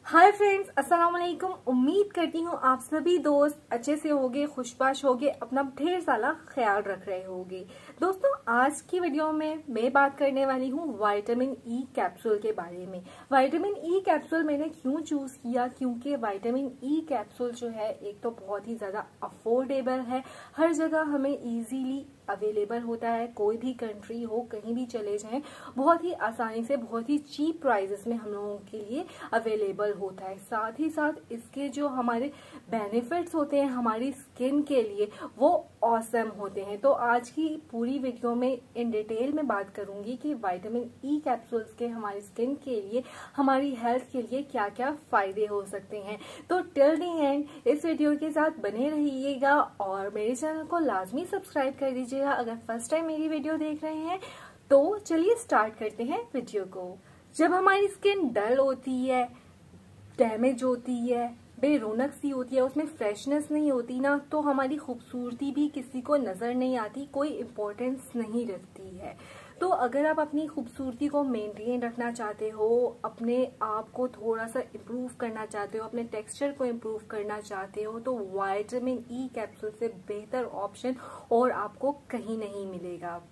Hi friends, अस्सलाम वालेकुम। उम्मीद करती हूँ आप सभी दोस्त अच्छे से होंगे, खुशबाश होंगे, अपना ढेर सारा ख्याल रख रहे होंगे। दोस्तों, आज की वीडियो में मैं बात करने वाली हूँ विटामिन ई कैप्सूल के बारे में। विटामिन ई कैप्सूल मैंने क्यों चूज किया, क्योंकि विटामिन ई कैप्सूल जो है एक तो बहुत ही ज्यादा अफोर्डेबल है, हर जगह हमें इजीली अवेलेबल होता है। कोई भी कंट्री हो, कहीं भी चले जाएं, बहुत ही आसानी से, बहुत ही चीप प्राइसेस में हम लोगों के लिए अवेलेबल होता है। साथ ही साथ इसके जो हमारे बेनिफिट्स होते हैं हमारी स्किन के लिए, वो ऑसम होते हैं। तो आज की पूरी वीडियो में इन डिटेल में बात करूंगी कि विटामिन ई कैप्सूल्स के हमारी स्किन के लिए, हमारी हेल्थ के लिए क्या क्या फायदे हो सकते हैं। तो टिल द एंड इस वीडियो के साथ बने रहिएगा और मेरे चैनल को लाजमी सब्सक्राइब कर दीजिएगा अगर फर्स्ट टाइम मेरी वीडियो देख रहे हैं। तो चलिए स्टार्ट करते हैं वीडियो को। जब हमारी स्किन डल होती है, डैमेज होती है, बेरौनक सी होती है, उसमें फ्रेशनेस नहीं होती ना, तो हमारी खूबसूरती भी किसी को नजर नहीं आती, कोई इम्पोर्टेंस नहीं रखती है। तो अगर आप अपनी खूबसूरती को मेंटेन रखना चाहते हो, अपने आप को थोड़ा सा इम्प्रूव करना चाहते हो, अपने टेक्सचर को इम्प्रूव करना चाहते हो, तो विटामिन ई कैप्सूल से बेहतर ऑप्शन और आपको कहीं नहीं मिलेगा।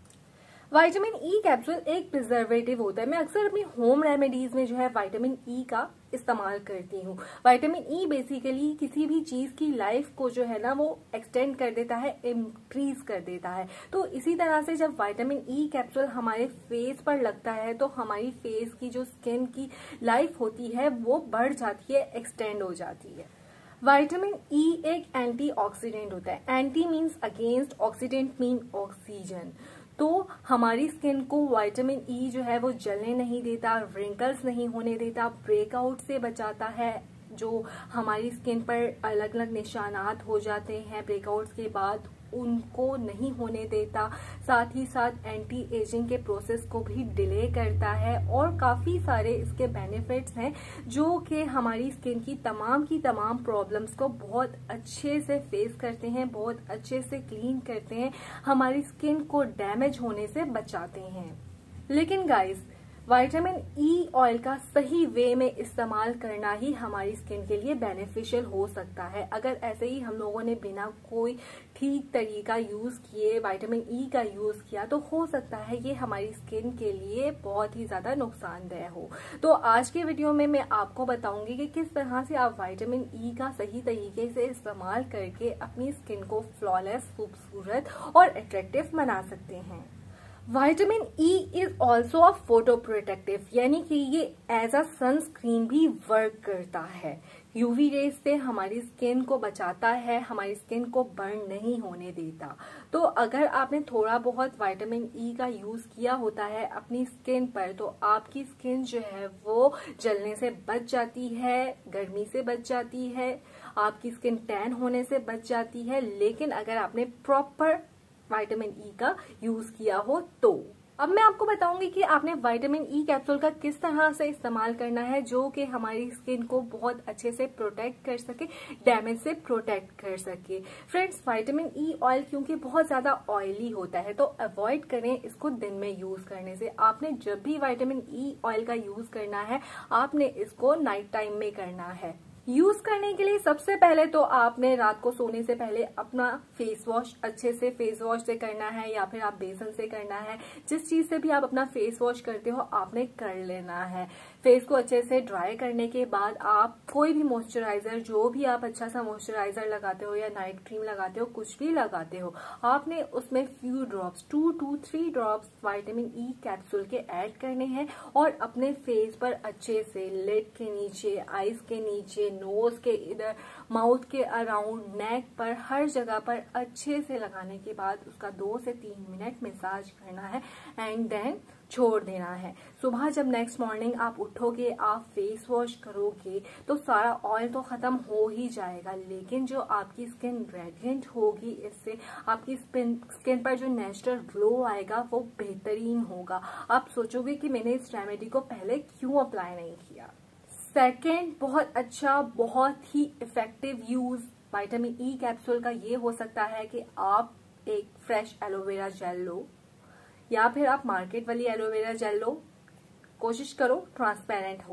विटामिन ई कैप्सूल एक प्रिजर्वेटिव होता है। मैं अक्सर अपनी होम रेमेडीज में जो है विटामिन ई का इस्तेमाल करती हूँ। विटामिन ई बेसिकली किसी भी चीज की लाइफ को जो है ना वो एक्सटेंड कर देता है, इंक्रीज कर देता है। तो इसी तरह से जब विटामिन ई कैप्सूल हमारे फेस पर लगता है तो हमारी फेस की जो स्किन की लाइफ होती है वो बढ़ जाती है, एक्सटेंड हो जाती है। विटामिन ई एक एंटीऑक्सीडेंट होता है। Anti means against, oxidant mean oxygen. तो हमारी स्किन को विटामिन ई जो है वो जलने नहीं देता, रिंकल्स नहीं होने देता, ब्रेकआउट से बचाता है। जो हमारी स्किन पर अलग अलग निशानात हो जाते हैं ब्रेकआउट्स के बाद, उनको नहीं होने देता। साथ ही साथ एंटी एजिंग के प्रोसेस को भी डिले करता है और काफी सारे इसके बेनिफिट्स हैं जो कि हमारी स्किन की तमाम प्रॉब्लम्स को बहुत अच्छे से फेस करते हैं, बहुत अच्छे से क्लीन करते हैं, हमारी स्किन को डैमेज होने से बचाते हैं। लेकिन गाइस, विटामिन ई ऑयल का सही वे में इस्तेमाल करना ही हमारी स्किन के लिए बेनिफिशियल हो सकता है। अगर ऐसे ही हम लोगों ने बिना कोई ठीक तरीका यूज किए विटामिन ई का यूज किया तो हो सकता है ये हमारी स्किन के लिए बहुत ही ज्यादा नुकसानदेह हो। तो आज के वीडियो में मैं आपको बताऊंगी कि किस तरह से आप विटामिन ई का सही तरीके से इस्तेमाल करके अपनी स्किन को फ्लॉलेस, खूबसूरत और अट्रैक्टिव बना सकते हैं। Vitamin E is also a photo protective, यानी कि ये एज अ सनस्क्रीन भी वर्क करता है। यूवी रेज से हमारी स्किन को बचाता है, हमारी स्किन को बर्न नहीं होने देता। तो अगर आपने थोड़ा बहुत विटामिन ई का यूज किया होता है अपनी स्किन पर, तो आपकी स्किन जो है वो जलने से बच जाती है, गर्मी से बच जाती है, आपकी स्किन टैन होने से बच जाती है। लेकिन अगर आपने प्रॉपर विटामिन ई का यूज किया हो तो। अब मैं आपको बताऊंगी कि आपने विटामिन ई कैप्सूल का किस तरह से इस्तेमाल करना है जो कि हमारी स्किन को बहुत अच्छे से प्रोटेक्ट कर सके, डैमेज से प्रोटेक्ट कर सके। फ्रेंड्स, विटामिन ई ऑयल क्योंकि बहुत ज्यादा ऑयली होता है तो अवॉइड करें इसको दिन में यूज करने से। आपने जब भी विटामिन ई ऑयल का यूज करना है, आपने इसको नाइट टाइम में करना है। यूज करने के लिए सबसे पहले तो आपने रात को सोने से पहले अपना फेस वॉश अच्छे से फेस वॉश से करना है, या फिर आप बेसन से करना है, जिस चीज से भी आप अपना फेस वॉश करते हो आपने कर लेना है। फेस को अच्छे से ड्राई करने के बाद आप कोई भी मॉइस्चराइजर, जो भी आप अच्छा सा मॉइस्चराइजर लगाते हो या नाइट क्रीम लगाते हो, कुछ भी लगाते हो, आपने उसमें few drops, 2 to 3 drops vitamin E capsule के ऐड करने हैं और अपने फेस पर अच्छे से लिड के नीचे, आईज के नीचे, नोज के इधर, माउथ के अराउंड, नेक पर, हर जगह पर अच्छे से लगाने के बाद उसका 2 से 3 मिनट मसाज करना है एंड देन छोड़ देना है। सुबह जब नेक्स्ट मॉर्निंग आप उठोगे, आप फेस वॉश करोगे तो सारा ऑयल तो खत्म हो ही जाएगा, लेकिन जो आपकी स्किन रेडिएंट होगी, इससे आपकी स्किन पर जो नेचुरल ग्लो आएगा वो बेहतरीन होगा। आप सोचोगे कि मैंने इस रेमेडी को पहले क्यों अप्लाई नहीं किया। सेकेंड, बहुत अच्छा, बहुत ही effective use vitamin E capsule का ये हो सकता है कि आप एक फ्रेश एलोवेरा जेल लो या फिर आप मार्केट वाली एलोवेरा जेल लो, कोशिश करो ट्रांसपेरेंट हो,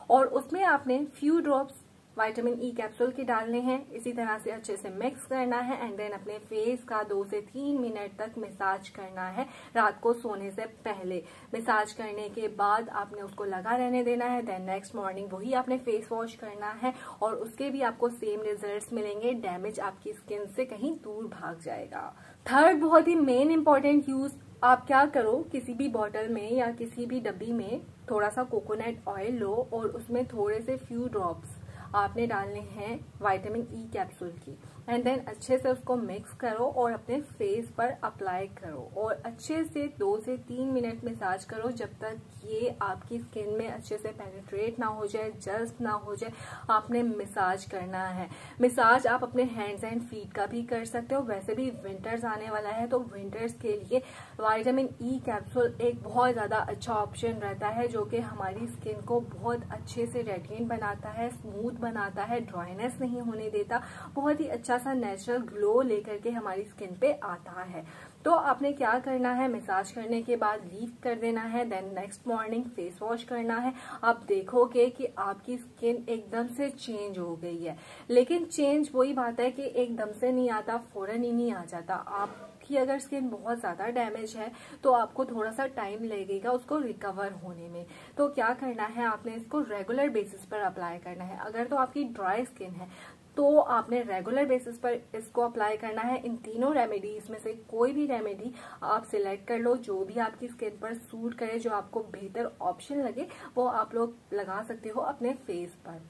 और उसमें आपने few drops vitamin E capsule के डालने हैं। इसी तरह से अच्छे से मिक्स करना है एंड देन अपने फेस का 2 से 3 मिनट तक मसाज करना है रात को सोने से पहले। मसाज करने के बाद आपने उसको लगा रहने देना है। देन नेक्स्ट मॉर्निंग वही आपने फेस वॉश करना है और उसके भी आपको सेम रिजल्ट्स मिलेंगे। डैमेज आपकी स्किन से कहीं दूर भाग जाएगा। थर्ड बहुत ही मेन इंपॉर्टेंट यूज, आप क्या करो, किसी भी बॉटल में या किसी भी डब्बी में थोड़ा सा कोकोनट ऑयल लो और उसमें थोड़े से फ्यू ड्रॉप्स आपने डालने हैं विटामिन ई कैप्सूल की एंड देन अच्छे से उसको मिक्स करो और अपने फेस पर अप्लाई करो और अच्छे से 2 से 3 मिनट मसाज करो जब तक ये आपकी स्किन में अच्छे से पेनिट्रेट ना हो जाए, जस्ट ना हो जाए। आपने मसाज करना है। मसाज आप अपने हैंड्स एंड फीट का भी कर सकते हो। वैसे भी विंटर्स आने वाला है तो विंटर्स के लिए विटामिन ई कैप्सूल एक बहुत ज्यादा अच्छा ऑप्शन रहता है जो कि हमारी स्किन को बहुत अच्छे से रेडिएंट बनाता है, स्मूथ बनाता है, ड्राइनेस नहीं होने देता, बहुत ही अच्छा सा नेचुरल ग्लो लेकर के हमारी स्किन पे आता है। तो आपने क्या करना है, मसाज करने के बाद लीव कर देना है। Then next morning face wash करना है। आप देखोगे कि आपकी स्किन एकदम से चेंज हो गई है। लेकिन चेंज वही बात है कि एकदम से नहीं आता, फौरन ही नहीं आ जाता। आपकी अगर स्किन बहुत ज्यादा डैमेज है तो आपको थोड़ा सा टाइम लगेगा उसको रिकवर होने में। तो क्या करना है, आपने इसको रेगुलर बेसिस पर अप्लाई करना है। अगर तो आपकी ड्राई स्किन है तो आपने रेगुलर बेसिस पर इसको अप्लाई करना है। इन तीनों रेमेडीज में से कोई भी रेमेडी आप सिलेक्ट कर लो जो भी आपकी स्किन पर सूट करे, जो आपको बेहतर ऑप्शन लगे वो आप लोग लगा सकते हो अपने फेस पर।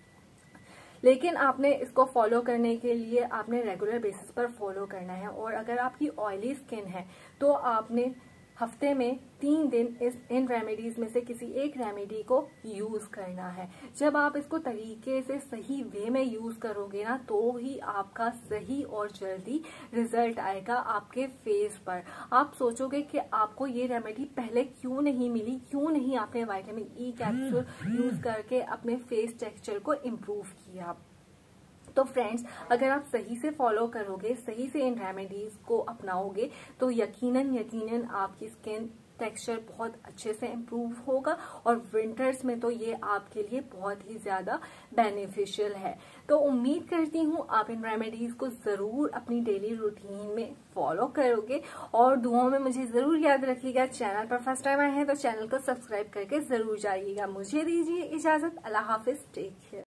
लेकिन आपने इसको फॉलो करने के लिए आपने रेगुलर बेसिस पर फॉलो करना है। और अगर आपकी ऑयली स्किन है तो आपने हफ्ते में 3 दिन इन रेमेडीज में से किसी एक रेमेडी को यूज करना है। जब आप इसको तरीके से सही वे में यूज करोगे ना तो ही आपका सही और जल्दी रिजल्ट आएगा आपके फेस पर। आप सोचोगे कि आपको ये रेमेडी पहले क्यों नहीं मिली, क्यों नहीं आपने विटामिन ई कैप्सूल यूज करके अपने फेस टेक्सचर को इम्प्रूव किया। तो फ्रेंड्स, अगर आप सही से फॉलो करोगे, सही से इन रेमेडीज को अपनाओगे तो यकीनन आपकी स्किन टेक्सचर बहुत अच्छे से इम्प्रूव होगा और विंटर्स में तो ये आपके लिए बहुत ही ज्यादा बेनिफिशियल है। तो उम्मीद करती हूँ आप इन रेमेडीज को जरूर अपनी डेली रूटीन में फॉलो करोगे और दुआओं में मुझे जरूर याद रखिएगा। चैनल पर फर्स्ट टाइम आए हैं तो चैनल को सब्सक्राइब करके जरूर जाइएगा। मुझे दीजिए इजाजत। अल्लाह हाफिज, टेक केयर।